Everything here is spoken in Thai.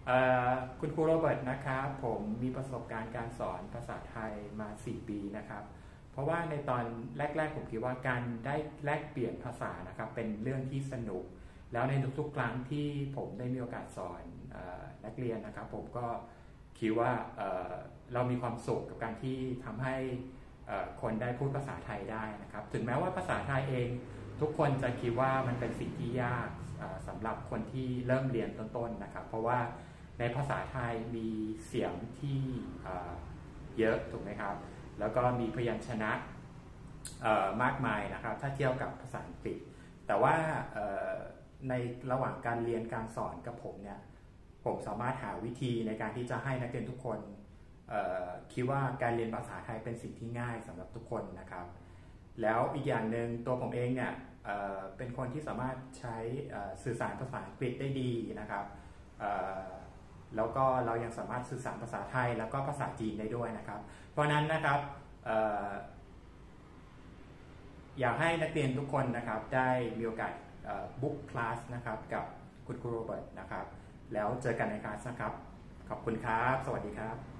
เอ่คุณครูโรเบิร์ตนะครับผมมีประสบการณ์การสอนภาษาไทยมา4ปีนะครับเพราะว่าในตอนแรกๆผมคิดว่าการได้แลกเปลี่ยนภาษานะครับเป็นเรื่องที่สนุกแล้วในทุกๆครั้งที่ผมได้มีโอกาสสอนนักเรียนนะครับผมก็คิดว่าเรามีความสุขกับการที่ทำให้คนได้พูดภาษาไทยได้นะครับถึงแม้ว่าภาษาไทยเองทุกคนจะคิดว่ามันเป็นสิ่งที่ยากสำหรับคนที่เริ่มเรียนต้นๆนะครับเพราะว่าในภาษาไทยมีเสียงที่เยอะถูกไหมครับแล้วก็มีพยัญชนะมากมายนะครับถ้าเทียบกับภาษาอังกฤษแต่ว่าในระหว่างการเรียนการสอนกับผมเนี่ยผมสามารถหาวิธีในการที่จะให้นักเรียนทุกคนคิดว่าการเรียนภาษาไทยเป็นสิ่งที่ง่ายสำหรับทุกคนนะครับแล้วอีกอย่างหนึ่งตัวผมเองเนี่ยเป็นคนที่สามารถใช้สื่อสารภาษาอังกฤษได้ดีนะครับแล้วก็เรายังสามารถสื่อสารภาษาไทยแล้วก็ภาษาจีนได้ด้วยนะครับเพราะนั้นนะครับอยากให้นักเรียนทุกคนนะครับได้มีโอกาสบุ๊กคลาสนะครับกับคุณครูโรเบิร์ตนะครับแล้วเจอกันในคลาสนะครับขอบคุณครับสวัสดีครับ